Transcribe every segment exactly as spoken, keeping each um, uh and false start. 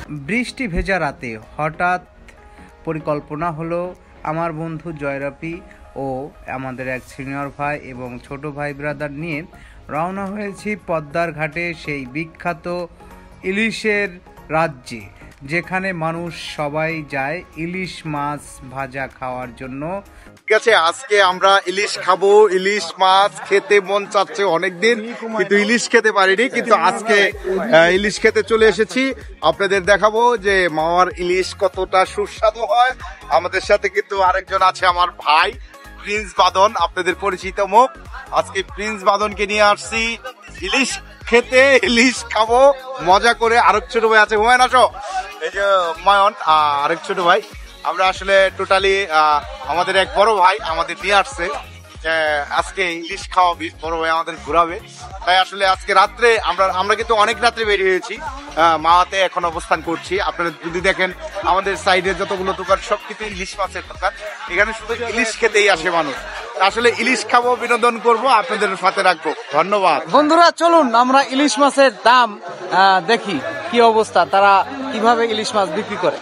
বৃষ্টি ভেজা রাতে হঠাৎ পরিকল্পনা হলো আমার বন্ধু জয়রাপি ও আমাদের এক সিনিয়র ভাই এবং ছোট ভাই ব্রাদার নিয়ে রওনা হয়েছি পদ্মার ঘাটে, সেই বিখ্যাত ইলিশের রাজ্যে, যেখানে মানুষ সবাই যায় ইলিশ মাছ ভাজা খাওয়ার জন্য। ঠিক আছে, আজকে আমরা ইলিশ খাবো। ইলিশ মাছ খেতে মন চাচ্ছে অনেকদিন, কিন্তু ইলিশ খেতে পারিনি, কিন্তু আজকে ইলিশ খেতে চলে এসেছি। আপনাদের দেখাবো যে মাওয়ার ইলিশ কতটা সুস্বাদু হয়। আমাদের সাথে কিন্তু আরেকজন আছে, আমার ভাই প্রিন্স বাদন, আপনাদের পরিচিত মুখ। আজকে প্রিন্স বাদনকে নিয়ে আসছি ইলিশ খেতে, ইলিশ খাবো মজা করে। আরেক ছোট ভাই আছে, হুমায়ুন আসো। এই যে হুমায়ুন, আরেক ছোট ভাই। আমরা আসলে টোটালি আমাদের এক বড় ভাই আমাদের নিয়ে আসছে আজকে ইলিশ খাওয়াবি, বড় ভাই আমাদের ঘুরাবে। তাই আসলে আজকে রাত্রে আমরা আমরা কিন্তু অনেক রাত্রে বেরিয়ে হয়েছি, মাওয়াতে এখন অবস্থান করছি। আপনারা যদি দেখেন আমাদের সাইডে যতগুলো দোকান সব কিন্তু ইলিশ মাছের দোকান, এখানে শুধু ইলিশ খেতেই আসে মানুষ। আসলে ইলিশ খাবো, বিনোদন করব, আপনাদের সাথে রাখবো। ধন্যবাদ বন্ধুরা, চলুন আমরা ইলিশ মাছের দাম দেখি কি অবস্থা, তারা কিভাবে ইলিশ মাছ বিক্রি করে।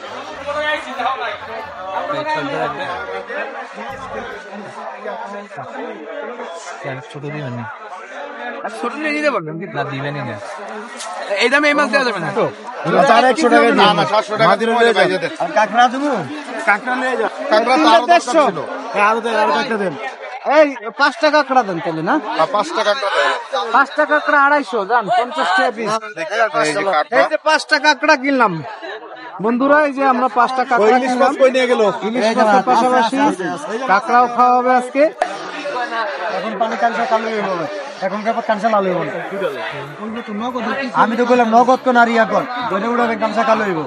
ছোট দিবেন না, ছোট নিয়ে নিতে পারবেন না, দিবেনই না। এই দামে এই মাছ দেওয়া যাবে না তো, একশো টাকা না না সাতশো টাকা দিলে কাঁকড়া দেবো। কাঁকড়া নিয়ে যা, কাঁকড়া তো আরো দেড়শো, আরো আরো কাঁকড়া দেন। এই পাঁচটা কাঁকড়া দেন তাহলে না, পাঁচটা কাঁকড়া পাঁচটা কাঁকড়া আড়াইশো যান, পঞ্চাশ টাকা পিস। এই যে পাঁচটা কাঁকড়া কিনলাম বন্ধুরা, এই যে আমরা পাঁচটা কাঁকড়া কিনলাম। ইলিশ মাছের পাশাপাশি কাঁকড়াও খাওয়া হবে আজকে। এখন পানি কাঁচা কালো হবে, এখন কাঁচা লাল হবে। আমি তো বললাম নগদ কোন আর ইয়াকন ধরে উড়াবে কাঁচা কালো হইব।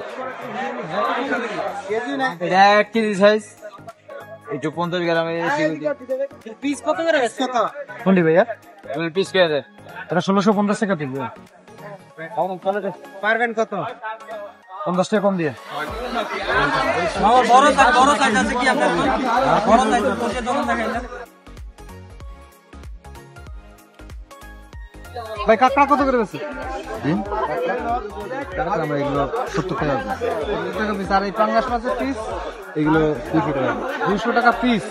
এক কেজি সাইজ, একটু পঞ্চাশ গ্রামের পিস কত করে কোনটি ভাইয়া? পিস কে আছে এটা? ষোলোশো পঞ্চাশ টাকা দিবে। পারবেন কত? পঞ্চাশ টাকা কম দিয়ে। বড় বড় সাইজ আছে কি আপনার? বড় সাইজ ভাই কাঁকড়া কত করে বেশি? এগুলো সত্তর টাকা টাকা পিস। আর এই পাঙ্গাস মাছের পিস এগুলো দুশো টাকা দুশো টাকা পিস।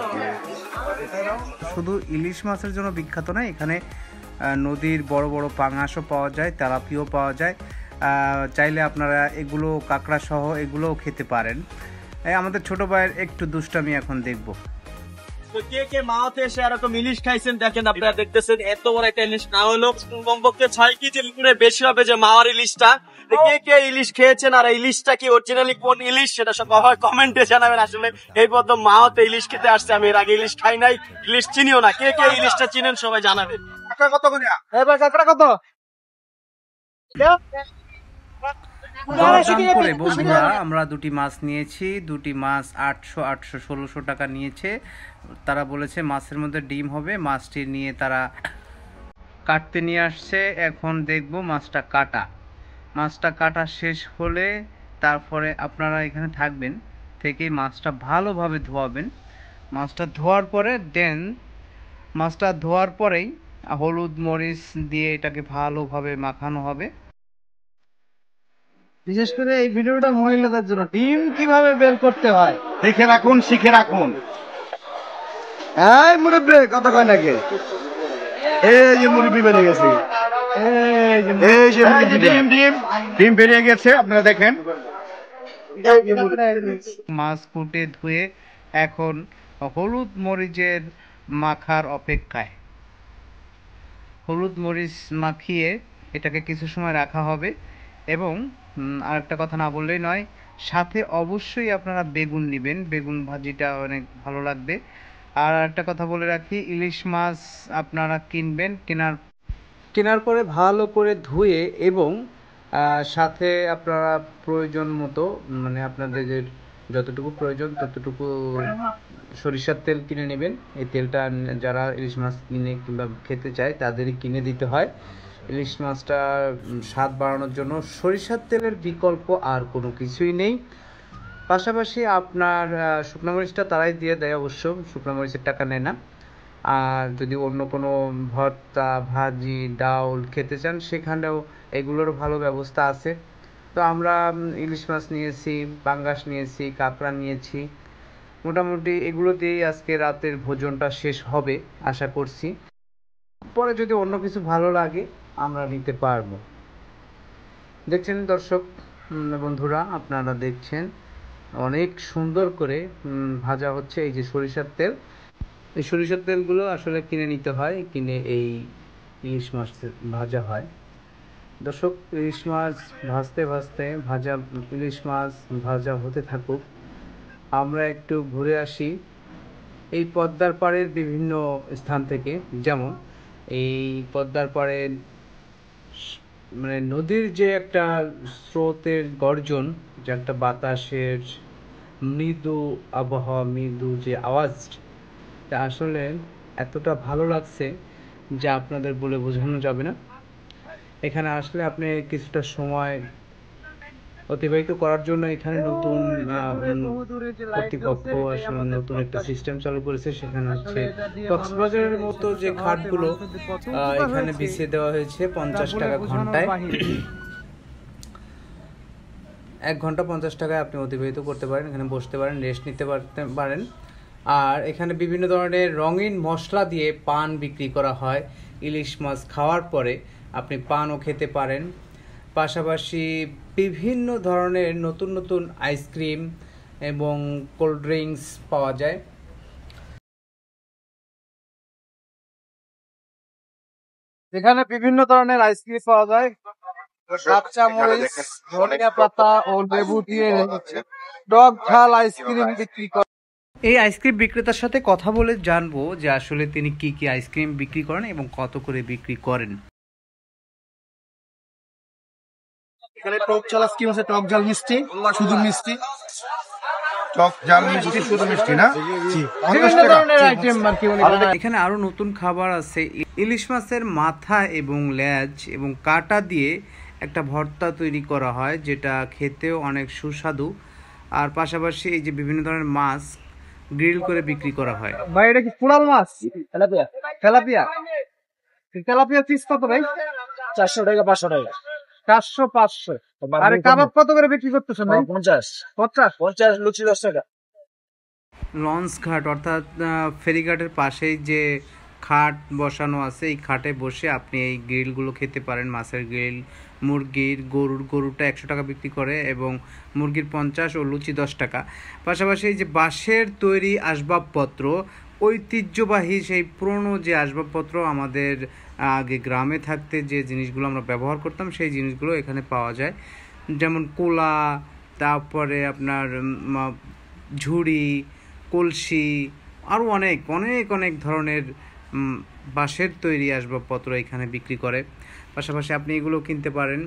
শুধু ইলিশ মাছের জন্য বিখ্যাত না, এখানে নদীর বড় বড় পাঙাশও পাওয়া যায়, তেলাপিও পাওয়া যায়। চাইলে আপনারা এগুলো কাঁকড়া সহ এগুলোও খেতে পারেন। আমাদের ছোট ভাইয়ের একটু দুষ্টামি এখন দেখবো। তো কে কে মাওয়াতে এসে এরকম ইলিশ খাইছেন দেখেন, আপনারা দেখতেছেন এত বড় একটা ইলিশ না হলো কমপক্ষে ছয় কেজির উপরে বেশি হবে যে মাওয়ার ইলিশটা। কে কে ইলিশ খেয়েছেন আর ইলিশটা কি অরিজিনালি কোন ইলিশ সেটা সব কমেন্টে জানাবেন। আসলে এই পদ্ম মাওয়াতে ইলিশ খেতে আসছে, আমি এর আগে ইলিশ খাই নাই, ইলিশ চিনিও না। কে কে ইলিশটা চিনেন সবাই জানাবেন। কাঁকড়া কত করে? এবার কাঁকড়া কত? করে বন্ধুরা আমরা দুটি মাছ নিয়েছি, দুটি মাছ আটশো আটশো ষোলোশো টাকা নিয়েছে। তারা বলেছে মাছের মধ্যে ডিম হবে। মাছটি নিয়ে তারা কাটতে নিয়ে আসছে। এখন দেখব মাছটা কাটা। মাছটা কাটা শেষ হলে তারপরে আপনারা এখানে থাকবেন, থেকে মাছটা ভালোভাবে ধোয়াবেন। মাছটা ধোয়ার পরে দেন মাছটা ধোয়ার পরেই হলুদ মরিচ দিয়ে এটাকে ভালোভাবে মাখানো হবে। বিশেষ করে এই ভিডিওটা মহিলাদের জন্য, ডিম কিভাবে বের করতে হয় দেখে রাখুন, শিখে রাখুন। এই মুরব্বি কথা কয় নাকি? এই যে মুরব্বি বেরিয়ে গেছে, এই যে ডিম ডিম ডিম বেরিয়ে গেছে, আপনারা দেখেন। মাছ কুটে ধুয়ে এখন হলুদ মরিচের মাখার অপেক্ষায়। হলুদ মরিচ মাখিয়ে এটাকে কিছু সময় রাখা হবে। এবং আরেকটা কথা না বললেই নয়, সাথে অবশ্যই আপনারা বেগুন নেবেন, বেগুন ভাজিটা অনেক ভালো লাগবে। আর একটা কথা বলে রাখি, ইলিশ মাছ আপনারা কিনবেন, কেনার কেনার পরে ভালো করে ধুয়ে এবং সাথে আপনারা প্রয়োজন মতো, মানে আপনাদের যতটুকু প্রয়োজন ততটুকু সরিষার তেল কিনে নেবেন। এই তেলটা যারা ইলিশ মাছ কিনে কিংবা খেতে চায় তাদেরই কিনে দিতে হয়। ইলিশ মাছটা স্বাদ বাড়ানোর জন্য সরিষার তেলের বিকল্প আর কোনো কিছুই নেই। পাশাপাশি আপনার শুকনো মরিচটা তারাই দিয়ে দেয়, অবশ্য শুকনো মরিচের টাকা নেয় না। আর যদি অন্য কোনো ভর্তা ভাজি ডাউল খেতে চান সেখানেও এগুলোরও ভালো ব্যবস্থা আছে। তো আমরা উম, ইলিশ মাছ নিয়েছি, পাঙ্গাস নিয়েছি, কাঁকড়া নিয়েছি। মোটামুটি এগুলো দিয়েই আজকে রাতের ভোজনটা শেষ হবে আশা করছি। পরে যদি অন্য কিছু ভালো লাগে আমরা নিতে পারবো। দেখছেন দর্শক উম, বন্ধুরা, আপনারা দেখছেন অনেক সুন্দর করে উম, ভাজা হচ্ছে এই যে সরিষার তেল। এই সরিষার তেলগুলো আসলে কিনে নিতে হয়, কিনে এই ইলিশ মাছ ভাজা হয়। দর্শক, ইলিশ মাছ ভাজতে ভাজতে ভাজা ইলিশ মাছ ভাজা হতে থাকুক, আমরা একটু ঘুরে আসি এই পদ্মার পাড়ের বিভিন্ন স্থান থেকে। যেমন এই পদ্মার পাড়ের স- মানে নদীর যে একটা স্রোতের গর্জন, যে একটা বাতাসের মৃদু আবহাওয়া, মৃদু যে আওয়াজ, তা আসলে এতটা ভালো লাগছে যা আপনাদের বলে বোঝানো যাবে না। এখানে আসলে আপনি কিছুটা সময় অতিবাহিত করার জন্য এখানে নতুন আহ, উম, কর্তৃপক্ষ আসলে নতুন একটা সিস্টেম চালু করেছে। সেখানে হচ্ছে কক্সবাজারের মতো যে ঘাটগুলো আহ, এখানে বিছিয়ে দেওয়া হয়েছে পঞ্চাশ টাকা ঘন্টায়। এক ঘন্টা পঞ্চাশ টাকায় আপনি অতিবাহিত করতে পারেন, এখানে বসতে পারেন, রেস্ট নিতে পারতে পারেন। আর এখানে বিভিন্ন ধরনের রঙিন মশলা দিয়ে পান বিক্রি করা হয়। ইলিশ মাছ খাওয়ার পরে আপনি পানও খেতে পারেন। পাশাপাশি বিভিন্ন ধরনের নতুন নতুন আইসক্রিম এবং কোল্ড ড্রিঙ্কস পাওয়া যায়। এখানে বিভিন্ন ধরনের আইসক্রিম পাওয়া যায়, কাঁচা মরিচ, ধনিয়া পাতা ও লেবু দিয়ে টক ঝাল আইসক্রিম বিক্রি করে। এই আইসক্রিম বিক্রেতার সাথে কথা বলে জানবো যে আসলে তিনি কি কি আইসক্রিম বিক্রি করেন এবং কত করে বিক্রি করেন। এখানে টক ঝাল আইসক্রিম আছে, টক ঝাল মিষ্টি, শুধু মিষ্টি, টক ঝাল মিষ্টি, শুধু মিষ্টি না? বিভিন্ন ধরনের আইটেম আর কি উনি বানায়। এখানে আরো নতুন খাবার আছে, ইলিশ মাছের মাথা এবং লেজ এবং কাটা দিয়ে একটা ভর্তা তৈরি করা হয়, যেটা খেতেও অনেক সুস্বাদু। আর পাশাপাশি এই যে বিভিন্ন ধরনের মাছ গ্রিল করে বিক্রি করা হয়। ভাই এটা কি পুরাল মাছ? তেলাপিয়া। তেলাপিয়া তেলাপিয়া পিস কত ভাই? চারশো টাকা, পাঁচশো টাকা। চারশো পাঁচশো। আরে কাবাব কত করে বিক্রি করতেছেন ভাই? পঞ্চাশ। পঞ্চাশ পঞ্চাশ লুচি দশ টাকা। লঞ্চ ঘাট অর্থাৎ আহ, ফেরিঘাটের পাশেই যে খাট বসানো আছে, এই খাটে বসে আপনি এই গ্রিলগুলো খেতে পারেন। মাছের গ্রিল, মুরগির, গরুর গরুটা একশো টাকা বিক্রি করে এবং মুরগির পঞ্চাশ ও লুচি দশ টাকা। পাশাপাশি এই যে বাঁশের তৈরি আসবাবপত্র, ঐতিহ্যবাহী সেই পুরনো যে আসবাবপত্র, আমাদের আগে গ্রামে থাকতে যে জিনিসগুলো আমরা ব্যবহার করতাম সেই জিনিসগুলো এখানে পাওয়া যায়। যেমন কোলা, তারপরে আপনার উম, ঝুড়ি, কলসি, আরও অনেক অনেক অনেক ধরনের উম, বাঁশের তৈরি আসবাবপত্র এখানে বিক্রি করে। পাশাপাশি আপনি এগুলো কিনতে পারেন।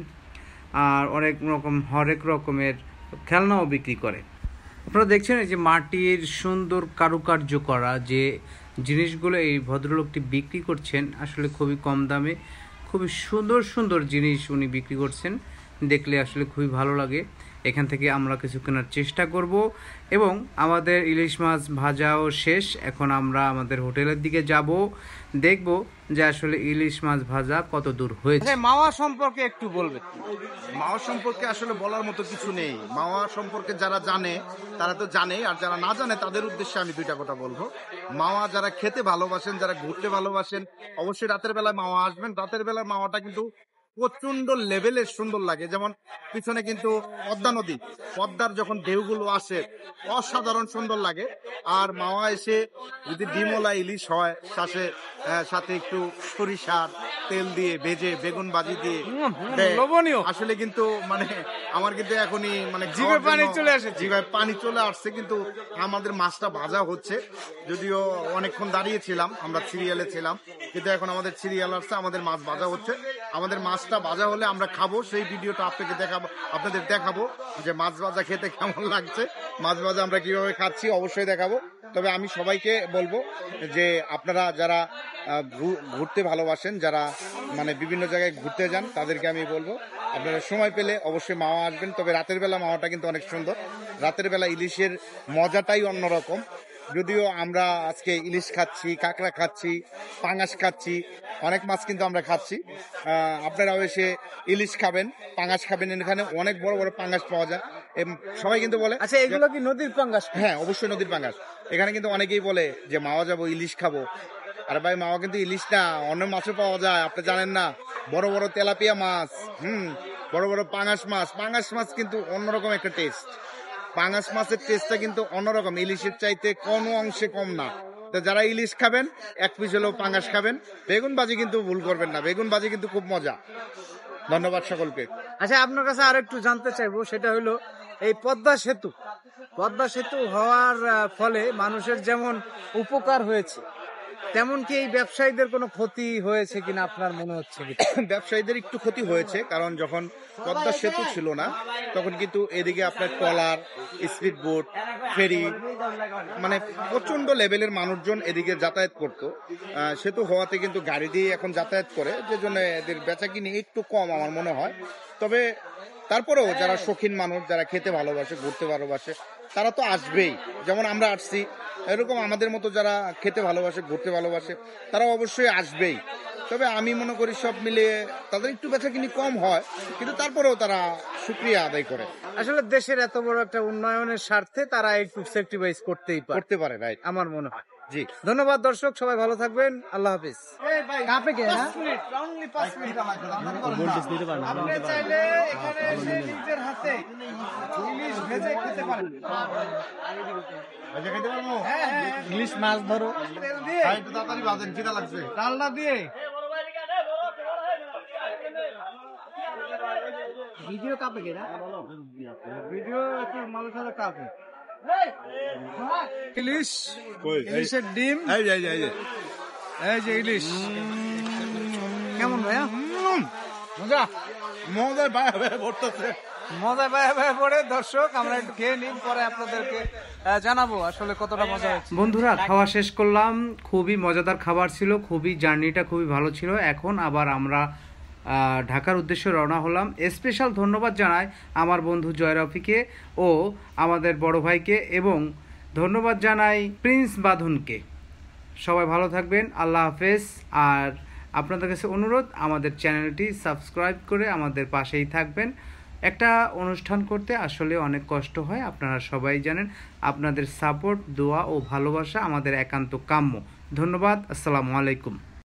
আর অনেক রকম হরেক রকমের খেলনাও বিক্রি করে। আপনারা দেখছেন এই যে মাটির সুন্দর কারুকার্য করা যে জিনিসগুলো এই ভদ্রলোকটি বিক্রি করছেন, আসলে খুবই কম দামে খুবই সুন্দর সুন্দর জিনিস উনি বিক্রি করছেন। দেখলে আসলে খুবই ভালো লাগে। এখান থেকে আমরা কিছু কেনার চেষ্টা করব এবং আমাদের ইলিশ মাছ ভাজাও শেষ। এখন আমরা আমাদের হোটেলের দিকে যাব, দেখব যে আসলে ইলিশ মাছ ভাজা কত দূর হয়েছে। মাওয়া সম্পর্কে একটু বলবেন? মাওয়া সম্পর্কে আসলে বলার মতো কিছু নেই। মাওয়া সম্পর্কে যারা জানে তারা তো জানে, আর যারা না জানে তাদের উদ্দেশ্যে আমি দুইটা কথা বলবো। মাওয়া যারা খেতে ভালোবাসেন, যারা ঘুরতে ভালোবাসেন, অবশ্যই রাতের বেলায় মাওয়া আসবেন। রাতের বেলায় মাওয়াটা কিন্তু প্রচন্ড লেভেলের সুন্দর লাগে। যেমন পিছনে কিন্তু পদ্মা নদী, পদ্মার যখন ঢেউগুলো আসে অসাধারণ সুন্দর লাগে। আর মাওয়া এসে যদি ডিমলা ইলিশ হয়, সাথে আহ, সাথে একটু সরিষার তেল দিয়ে ভেজে বেগুন ভাজি দিয়ে দেয়, লবণীয়। আসলে কিন্তু মানে আমার কিন্তু এখনই মানে জিভে খাওয়ার পানি জন্য- চলে আসে। জিভে পানি চলে আসছে। কিন্তু আমাদের মাছটা ভাজা হচ্ছে, যদিও অনেকক্ষণ দাঁড়িয়েছিলাম, আমরা সিরিয়ালে ছিলাম, কিন্তু এখন আমাদের সিরিয়াল আসছে, আমাদের মাছ ভাজা হচ্ছে। আমাদের মাছটা ভাজা হলে আমরা খাবো, সেই ভিডিওটা আপনাকে দেখাবো, আপনাদের দেখাবো যে মাছ ভাজা খেতে কেমন লাগছে, মাছ ভাজা আমরা কিভাবে খাচ্ছি অবশ্যই দেখাবো। তবে আমি সবাইকে বলবো যে আপনারা যারা আহ, ঘু- ঘুরতে ভালোবাসেন, যারা মানে বিভিন্ন জায়গায় ঘুরতে যান, তাদেরকে আমি বলবো আপনারা সময় পেলে অবশ্যই মাওয়া আসবেন। তবে রাতের বেলা মাওয়াটা কিন্তু অনেক সুন্দর। রাতের বেলা ইলিশের মজাটাই অন্যরকম। যদিও আমরা আজকে ইলিশ খাচ্ছি, কাঁকড়া খাচ্ছি, পাঙাশ খাচ্ছি, অনেক মাছ কিন্তু আমরা খাচ্ছি। আহ, আপনারাও এসে ইলিশ খাবেন, পাঙাশ খাবেন। এখানে অনেক বড় বড় পাঙাশ পাওয়া যায়। এম, সবাই কিন্তু বলে, আচ্ছা এগুলো কি নদীর পাঙ্গাস? হ্যাঁ অবশ্যই নদীর পাঙাশ। এখানে কিন্তু অনেকেই বলে যে মাওয়া যাবো, ইলিশ খাবো। আরে ভাই, মাওয়া কিন্তু ইলিশ না, অন্য মাছও পাওয়া যায়, আপনি জানেন না? বড় বড় তেলাপিয়া মাছ, হুম, বড় বড় পাঙাশ মাছ। পাঙাশ মাছ কিন্তু অন্যরকম একটা টেস্ট। পাঙাশ মাছের টেস্টটা কিন্তু অন্যরকম, ইলিশের চাইতে কোনো অংশে কম না। তো যারা ইলিশ খাবেন, এক পিস হলেও পাঙাশ খাবেন। বেগুন ভাজি কিন্তু ভুল করবেন না, বেগুন ভাজি কিন্তু খুব মজা। ধন্যবাদ সকলকে। আচ্ছা আপনার কাছে আর একটু জানতে চাইবো, সেটা হলো এই পদ্মা সেতু পদ্মা সেতু হওয়ার আহ, ফলে মানুষের যেমন উপকার হয়েছে, তেমন কি এই ব্যবসায়ীদের কোনো ক্ষতি হয়েছে কিনা আপনার মনে হচ্ছে কি? ব্যবসায়ীদের একটু ক্ষতি হয়েছে, কারণ যখন পদ্মা সেতু ছিল না তখন কিন্তু এদিকে আপনার ট্রলার, স্পিড বোট, ফেরি, মানে প্রচন্ড লেভেলের মানুষজন এদিকে যাতায়াত করতো। আহ, সেতু হওয়াতে কিন্তু গাড়ি দিয়ে এখন যাতায়াত করে, যে জন্য এদের বেচাকিনি একটু কম আমার মনে হয়। তবে তারপরেও যারা শৌখিন মানুষ, যারা খেতে ভালোবাসে, ঘুরতে ভালোবাসে, তারা তো আসবেই। যেমন আমরা আসছি, এরকম আমাদের মতো যারা খেতে ভালোবাসে, ঘুরতে ভালোবাসে, তারা অবশ্যই আসবেই। তবে আমি মনে করি সব মিলিয়ে তাদের একটু বেচাকিনি কম হয়, কিন্তু তারপরেও তারা শুকরিয়া আদায় করে। আসলে দেশের এত বড় একটা উন্নয়নের স্বার্থে তারা একটু স্যাক্রিফাইস করতেই পারে, করতে পারে, রাইট। আমার মনে হয়। জি, ধন্যবাদ দর্শক, সবাই ভালো থাকবেন, আল্লাহ হাফিজ। কাপে কে না? আপনি চাইলে এখানে এসে নিজের হাতে ইলিশ ভেজে খেতে পারেন। হ্যাঁ, হ্যাঁ। ইলিশ মাছ ধরো, তেল দিয়ে, একটু তাড়াতাড়ি বাজেন, খিদা লাগছে। ডালনা দিয়ে। ভিডিও কাপে কে না? ভিডিও একটু মানুষ সাথে কাপে। ইলিশ, ইলিশের ডিম, এই যে, এই যে, এই যে। এই যে ইলিশ। কেমন ভাইয়া? মজা মজায় বাইরে বাইরে পড়তেছে। মজায় বাইরে বাইরে পড়ে। দর্শক আমরা একটু খেয়ে নিই, পরে আপনাদেরকে আহ, জানাবো আসলে কতটা মজা হয়েছে। বন্ধুরা, খাওয়া শেষ করলাম, খুবই মজাদার খাবার ছিল, খুবই জার্নিটা খুবই ভালো ছিল। এখন আবার আমরা আহ, ঢাকার উদ্দেশ্যে রওনা হলাম। স্পেশাল ধন্যবাদ জানাই আমার বন্ধু জয় রফিকে ও আমাদের বড় ভাইকে, এবং ধন্যবাদ জানাই প্রিন্স বাঁধনকে। সবাই ভালো থাকবেন, আল্লাহ হাফেজ। আর আপনাদের কাছে অনুরোধ, আমাদের চ্যানেলটি সাবস্ক্রাইব করে আমাদের পাশেই থাকবেন। একটা অনুষ্ঠান করতে আসলে অনেক কষ্ট হয়, আপনারা সবাই জানেন। আপনাদের সাপোর্ট, দোয়া ও ভালোবাসা আমাদের একান্ত কাম্য। ধন্যবাদ, আসসালামু আলাইকুম।